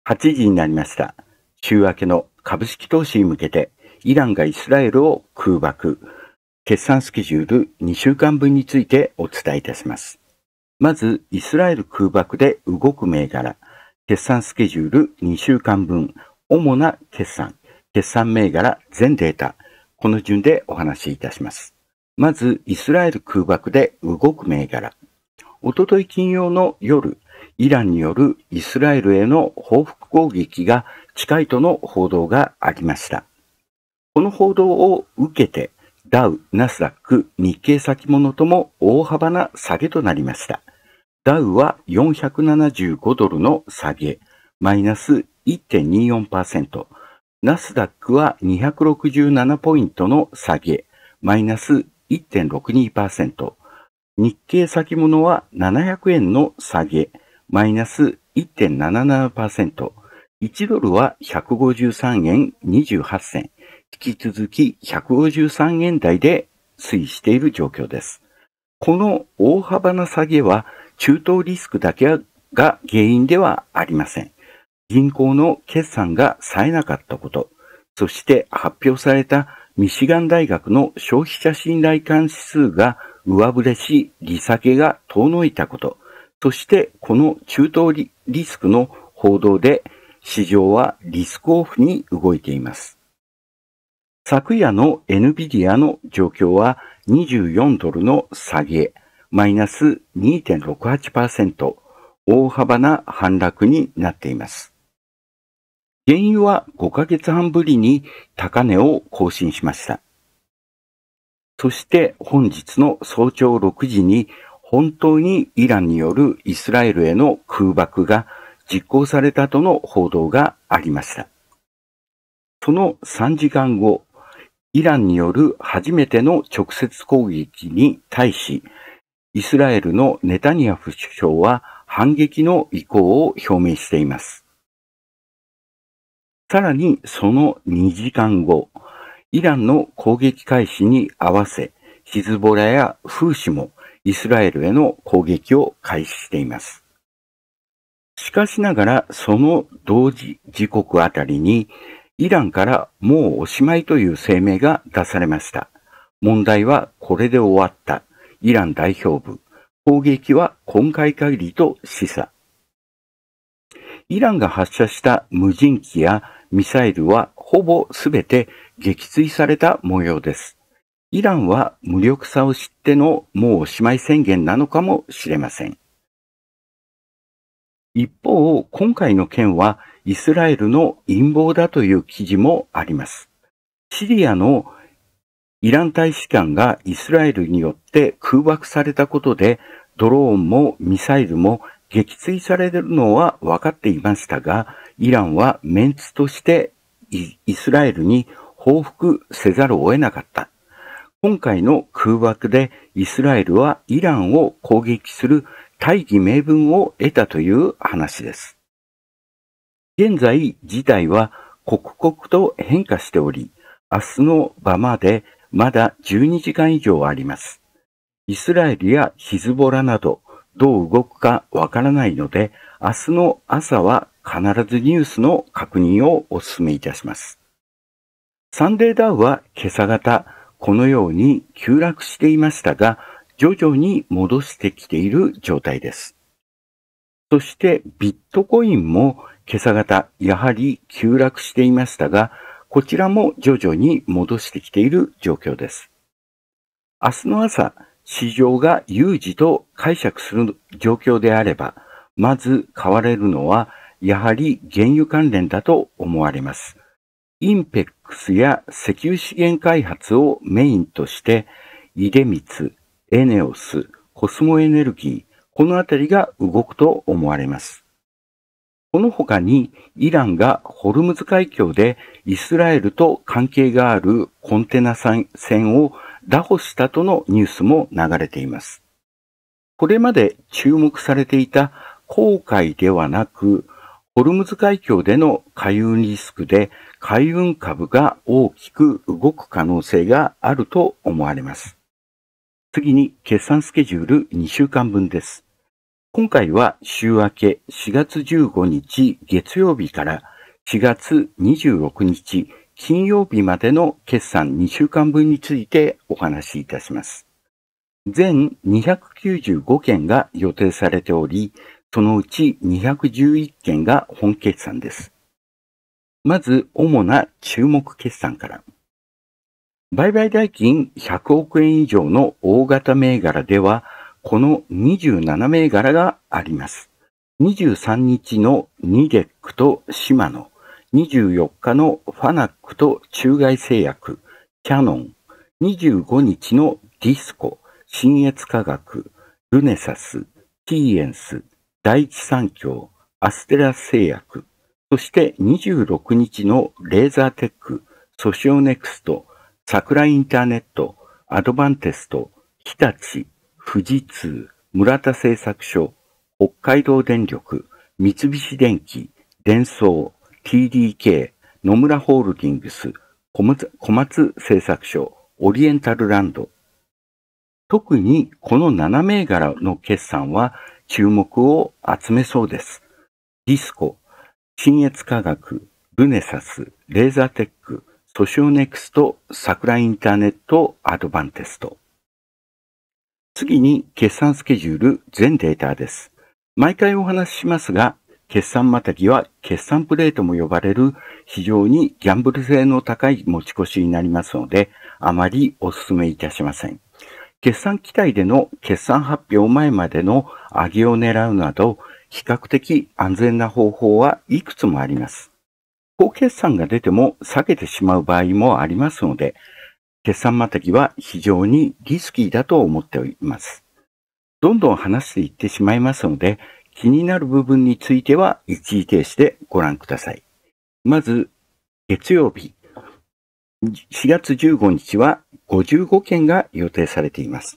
8時になりました。週明けの株式投資に向けて、イランがイスラエルを空爆。決算スケジュール2週間分についてお伝えいたします。まず、イスラエル空爆で動く銘柄。決算スケジュール2週間分。主な決算銘柄全データ。この順でお話しいたします。まず、イスラエル空爆で動く銘柄。おととい金曜の夜、イランによるイスラエルへの報復攻撃が近いとの報道がありました。この報道を受けて、ダウ、ナスダック、日経先物とも大幅な下げとなりました。ダウは475ドルの下げ、マイナス 1.24%。ナスダックは267ポイントの下げ、マイナス 1.62%。日経先物は700円の下げ、マイナス 1.77%。1ドルは153円28銭。引き続き153円台で推移している状況です。この大幅な下げは中東リスクだけが原因ではありません。銀行の決算が冴えなかったこと、そして発表されたミシガン大学の消費者信頼感指数が上振れし、利下げが遠のいたこと、そしてこの中東リスクの報道で市場はリスクオフに動いています。昨夜の NVIDIA の状況は24ドルの下げ、マイナス 2.68%、大幅な反落になっています。原油は5ヶ月半ぶりに高値を更新しました。そして本日の早朝6時に本当にイランによるイスラエルへの空爆が実行されたとの報道がありました。その3時間後、イランによる初めての直接攻撃に対し、イスラエルのネタニヤフ首相は反撃の意向を表明しています。さらにその2時間後、イランの攻撃開始に合わせ、ヒズボラやフーシもイスラエルへの攻撃を開始しています。しかしながらその同時刻あたりに、イランからもうおしまいという声明が出されました。問題はこれで終わった。イラン代表部。攻撃は今回限りと示唆。イランが発射した無人機やミサイルはほぼすべて撃墜された模様です。イランは無力さを知ってのもうおしまい宣言なのかもしれません。一方、今回の件はイスラエルの陰謀だという記事もあります。シリアのイラン大使館がイスラエルによって空爆されたことで、ドローンもミサイルも撃墜されるのは分かっていましたが、イランはメンツとしてイスラエルに報復せざるを得なかった。今回の空爆でイスラエルはイランを攻撃する大義名分を得たという話です。現在、事態は刻々と変化しており、明日の晩までまだ12時間以上あります。イスラエルやヒズボラなどどう動くかわからないので、明日の朝は必ずニュースの確認をお勧めいたします。サンデーダウは今朝方、このように急落していましたが、徐々に戻してきている状態です。そしてビットコインも今朝方、やはり急落していましたが、こちらも徐々に戻してきている状況です。明日の朝、市場が有事と解釈する状況であれば、まず買われるのは、やはり原油関連だと思われます。インペックスや石油資源開発をメインとして、出光、エネオス、コスモエネルギー、このあたりが動くと思われます。この他にイランがホルムズ海峡でイスラエルと関係があるコンテナ船を拿捕したとのニュースも流れています。これまで注目されていた航海ではなく、ホルムズ海峡での海運リスクで海運株が大きく動く可能性があると思われます。次に決算スケジュール2週間分です。 今回は週明け4月15日月曜日から4月26日金曜日までの決算2週間分についてお話しいたします。全295件が予定されており、そのうち211件が本決算です。まず、主な注目決算から。売買代金100億円以上の大型銘柄では、この27銘柄があります。23日のニデックとシマノ、24日のファナックと中外製薬、キャノン、25日のディスコ、信越化学、ルネサス、ティーエンス、第一三共、アステラス製薬、そして26日のレーザーテック、ソシオネクスト、桜インターネット、アドバンテスト、日立、富士通、村田製作所、北海道電力、三菱電機、デンソー、TDK、野村ホールディングス、小松製作所、オリエンタルランド。特にこの7銘柄の決算は注目を集めそうです。ディスコ、信越化学、ルネサス、レーザーテック、ソシオネクスト、桜インターネット、アドバンテスト。次に決算スケジュール全データです。毎回お話ししますが、決算またぎは決算プレイとも呼ばれる非常にギャンブル性の高い持ち越しになりますので、あまりお勧めいたしません。決算期待での決算発表前までの上げを狙うなど、比較的安全な方法はいくつもあります。高決算が出ても下げてしまう場合もありますので、決算またぎは非常にリスキーだと思っております。どんどん話していってしまいますので、気になる部分については一時停止でご覧ください。まず、月曜日、4月15日は55件が予定されています。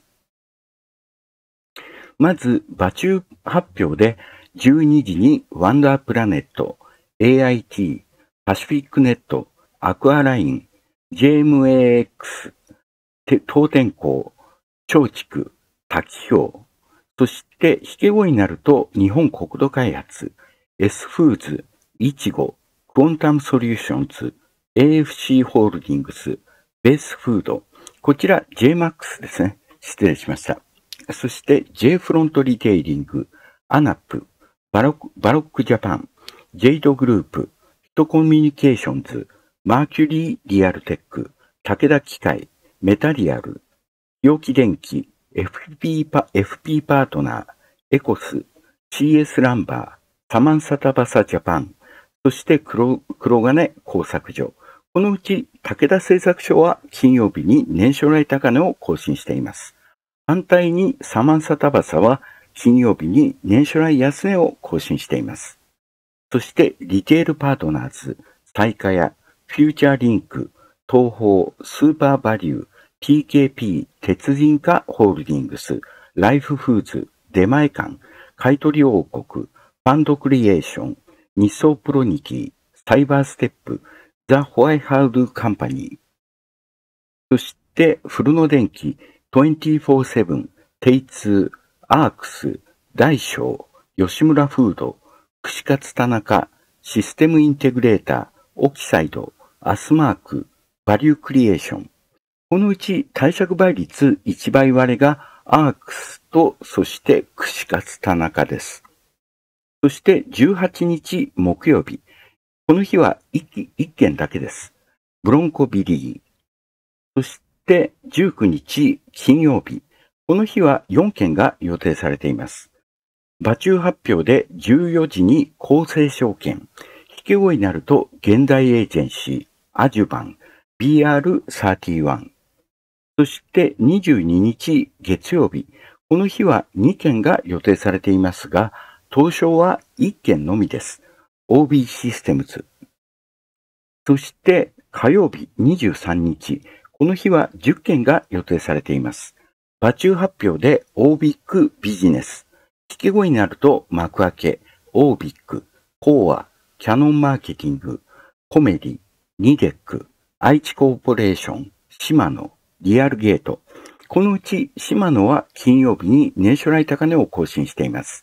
まず、場中発表で12時にワンダープラネット、AIT、パシフィックネット、アクアライン、JMAX、東天工、松竹、滝氷、そして引け後になると日本国土開発、S フーズ、イチゴ、クォンタムソリューションズ、AFC ホールディングス、ベースフード、こちら JMAX ですね。失礼しました。そして J フロントリテイリング、アナップ、バロックジャパン、ジェイドグループ、ヒトコミュニケーションズ、マーキュリーリアルテック、武田機械、メタリアル、陽気電機、FP パートナー、エコス、CS ランバー、サマンサタバサジャパン、そして黒金工作所。このうち武田製作所は金曜日に年初来高値を更新しています。反対にサマンサタバサは金曜日に年初来安値を更新しています。そしてリテールパートナーズ、サイカヤ、フューチャーリンク、東宝、スーパーバリュー、TKP、鉄人化ホールディングス、ライフフーズ、出前館、買取王国、ファンドクリエーション、日総プロニティ、サイバーステップ、ザ・ホワイハウドカンパニー、そして古野電機、24/7、テイツー、アークス、大小、吉村フード、串カツ田中、システムインテグレーター、オキサイド、アスマーク、バリュークリエーション。このうち貸借倍率1倍割れがアークスと、そして串カツ田中です。そして18日木曜日。この日は1件だけです。ブロンコビリー。そして19日金曜日。この日は4件が予定されています。場中発表で14時に公正証券。引け後になると現代エージェンシー、アジュバン、BR31。そして22日月曜日。この日は2件が予定されていますが、東証は1件のみです。OB システムズ。そして火曜日23日。この日は10件が予定されています。場中発表で OBIC ビジネス。引け後になると幕開け、OBIC、コア、キャノンマーケティング、コメディ、ニデック、愛知コーポレーション、シマノ、リアルゲート。このうちシマノは金曜日に年初来高値を更新しています。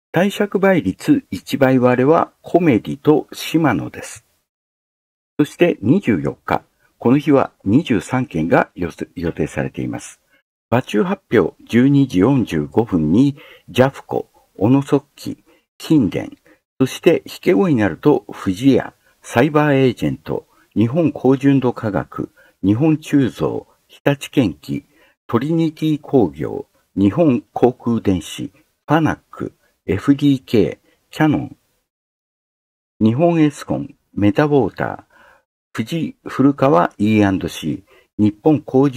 貸借倍率1倍割れはコメディとシマノです。そして24日、この日は23件が予定されています。場中発表12時45分にジャフコ、オノソッキ、近電、そして引け後になると富士屋、サイバーエージェント、日本高純度科学、日本鋳造、日立建機、トリニティ工業、日本航空電子、パナック、FDK、キャノン、日本エスコン、メタウォーター、富士古川 E&C、日本高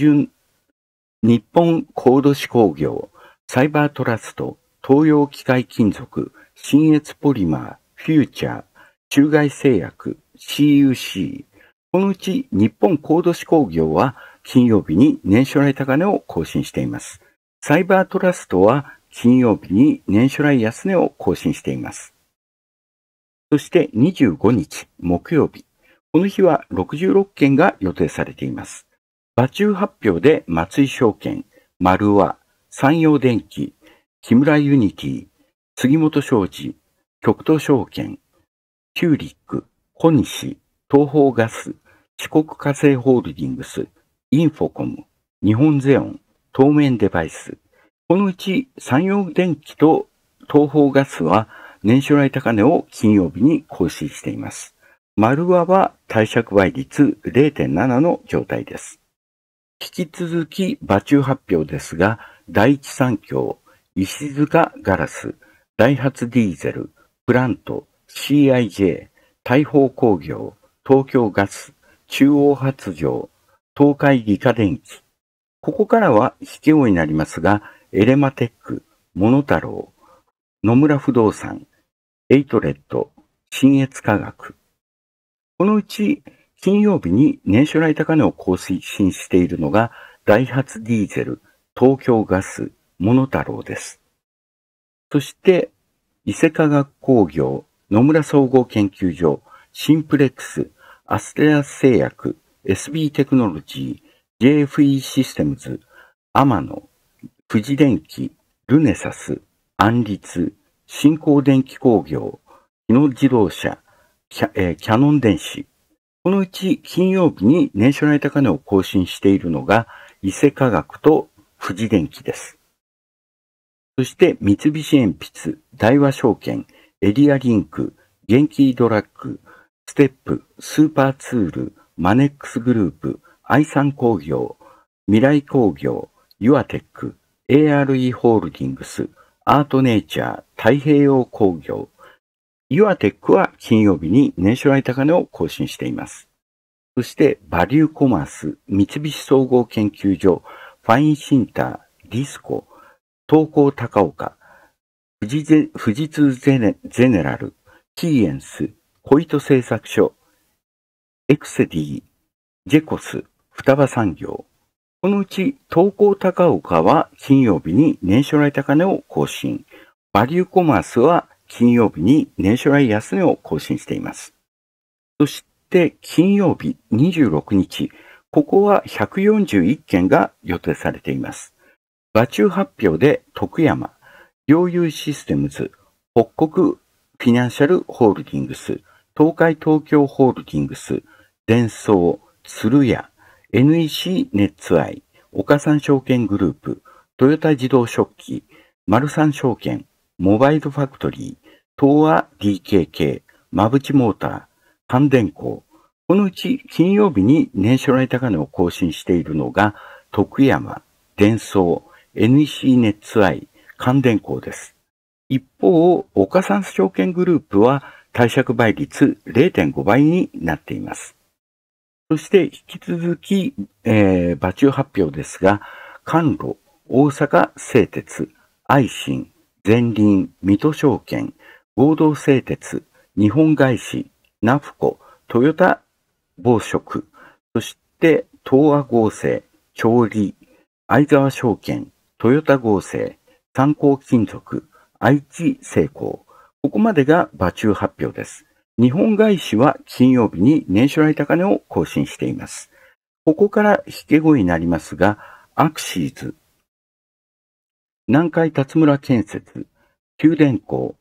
度紙工業、サイバートラスト、東洋機械金属、信越ポリマー、フューチャー、中外製薬、CUC。このうち日本高度紙工業は金曜日に年初来高値を更新しています。サイバートラストは金曜日に年初来安値を更新しています。そして25日木曜日。この日は66件が予定されています。場中発表で松井証券、丸和、山陽電機、木村ユニティ、杉本商事、極東証券、キューリック、小西、東方ガス、四国火星ホールディングス、インフォコム、日本ゼオン、東面デバイス。このうち山陽電機と東方ガスは年初来高値を金曜日に更新しています。丸和は貸借倍率 0.7 の状態です。引き続き場中発表ですが、第一三共、石塚ガラス、ダイハツディーゼル、プラント、CIJ、大宝工業、東京ガス、中央発電、東海理化電機。ここからは引け後になりますが、エレマテック、モノタロウ、野村不動産、エイトレット、信越科学。このうち金曜日に年初来高値を更新しているのがダイハツディーゼル、東京ガス、モノタロウです。そして伊勢化学工業、野村総合研究所、シンプレックス、アステラス製薬、SB テクノロジー、JFE システムズ、天野、富士電機、ルネサス、安立、新興電気工業、日野自動車、キャノン電子。このうち金曜日に年初来高値を更新しているのが伊勢化学と富士電機です。そして三菱鉛筆、大和証券、エリアリンク、元気ドラッグ、ステップ、スーパーツール、マネックスグループ、愛産工業、未来工業、ユアテック、ARE ホールディングス、アートネイチャー、太平洋工業、ユアテックは金曜日に年初来高値を更新しています。そしてバリューコマース、三菱総合研究所、ファインシンター、ディスコ、東光高岡、富士通ゼネラル、キーエンス、小糸製作所、エクセディ、ジェコス、双葉産業。このうち東光高岡は金曜日に年初来高値を更新。バリューコマースは金曜日に年初来安値を更新しています。そして金曜日26日、ここは141件が予定されています。場中発表で徳山、領有システムズ、北国フィナンシャルホールディングス、東海東京ホールディングス、デンソー、鶴屋、NEC ネッツアイ、岡三証券グループ、トヨタ自動食器、マルサン証券、モバイルファクトリー、東亜 DKK、馬淵モーター、関電工。このうち金曜日に年初来高値を更新しているのが、徳山、デンソー、NEC ネッツアイ、関電工です。一方、岡三証券グループは貸借倍率 0.5 倍になっています。そして引き続き、場中発表ですが、関路、大阪製鉄、愛信、全林、水戸証券、合同製鉄、日本外資、ナフコ、トヨタ紡織、そして東亜合成、調理、相沢証券、トヨタ合成、三幸金属、愛知製鋼。ここまでが場中発表です。日本外資は金曜日に年初来高値を更新しています。ここから引け後になりますが、アクシーズ、南海辰村建設、九電工、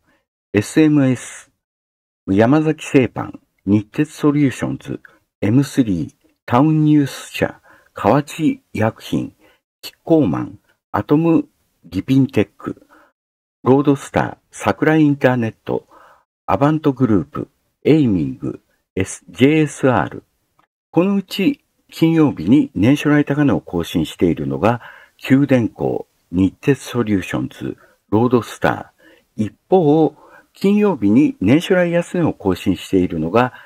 SMS、山崎製パン、日鉄ソリューションズ、M3、タウンニュース社、河内薬品、キッコーマン、アトムギピンテック、ロードスター、桜井インターネット、アバントグループ、エイミング、JSR。このうち金曜日に年初来高値を更新しているのが、九電工、日鉄ソリューションズ、ロードスター。一方、金曜日に年初来安値を更新しているのが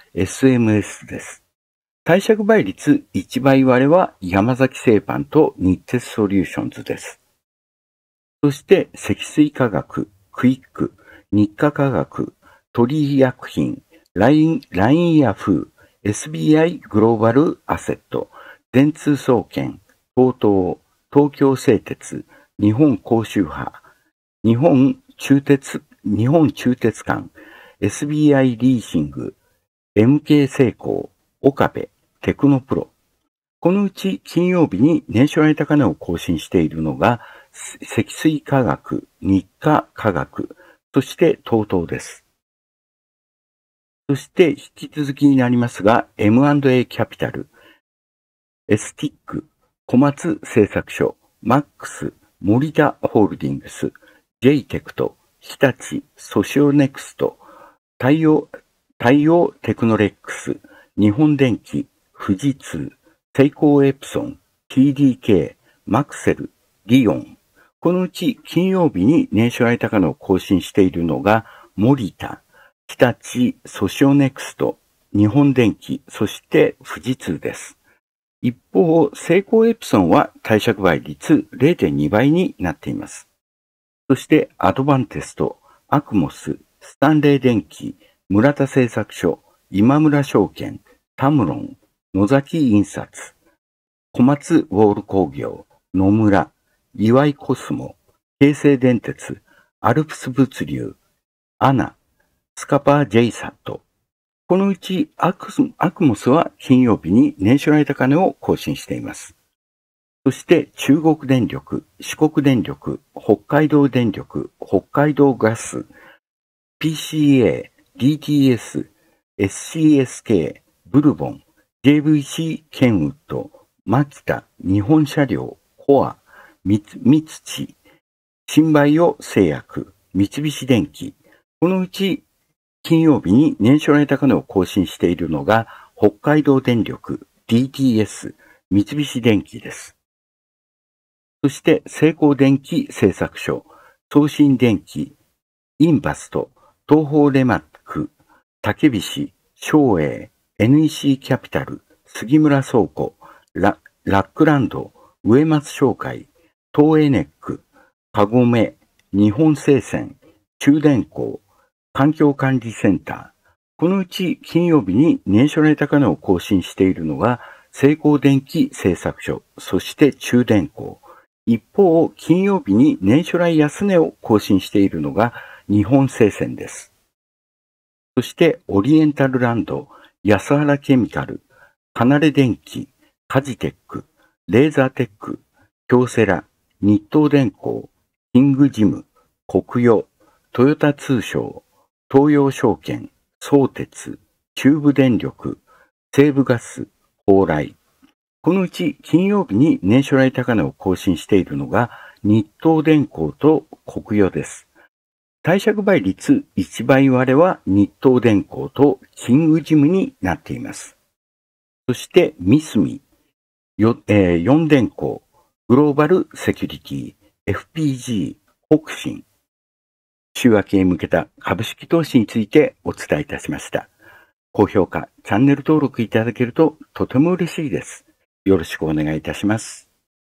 SMS です。貸借倍率1倍割れは山崎製パンと日鉄ソリューションズです。そして積水化学、クイック、日課化学、鳥居薬品、LINE ヤフー、SBI グローバルアセット、電通総研、TOTO、東京製鉄、日本高周波、日本鋳鉄管、SBI リーシング、MK セイコー、岡部、テクノプロ。このうち金曜日に年初来高値を更新しているのが、積水化学、日課化学、そして TOTO です。そして引き続きになりますが、M&A キャピタル、エスティック、小松製作所、マックス、森田ホールディングス、J テクト、日立、ソシオネクスト、太陽テクノレックス、日本電機、富士通、セイコーエプソン、TDK、マクセル、リオン。このうち金曜日に年初来高値を更新しているのが、森田、日立、ソシオネクスト、日本電機、そして富士通です。一方、セイコーエプソンは貸借倍率 0.2 倍になっています。そしてアドバンテスト、アクモス、スタンレー電機、村田製作所、今村証券、タムロン、野崎印刷、小松ウォール工業、野村、岩井コスモ、京成電鉄、アルプス物流、アナ、スカパー J サット。このうちアクモスは金曜日に年初来高値を更新しています。そして中国電力、四国電力、北海道電力、北海道ガス、PCA、DTS、SCSK、ブルボン、JVC ケンウッド、マキタ、日本車両、コア、三土、新バイオ製薬、三菱電機。このうち金曜日に年初来高値を更新しているのが北海道電力、DTS、三菱電機です。そしてセイコー電機製作所、東進電機、インバスト、東方レマック、竹菱、松栄、NEC キャピタル、杉村倉庫、ラックランド、植松商会、東エネック、カゴメ、日本製線、中電工、環境管理センター。このうち金曜日に年初来高値を更新しているのが、セイコー電機製作所、そして中電工。一方、金曜日に年初来安値を更新しているのが日本製線です。そしてオリエンタルランド、安原ケミカル、カナレ電機、カジテック、レーザーテック、京セラ、日東電工、キングジム、国与、トヨタ通商、東洋証券、相鉄、中部電力、西部ガス、蓬莱。このうち金曜日に年初来高値を更新しているのが日東電工と国与です。貸借倍率1倍割れは日東電工とキングジムになっています。そして三住、四電工、グローバルセキュリティ、FPG、北進。週明けへ向けた株式投資についてお伝えいたしました。高評価、チャンネル登録いただけるととても嬉しいです。よろしくお願いいたします。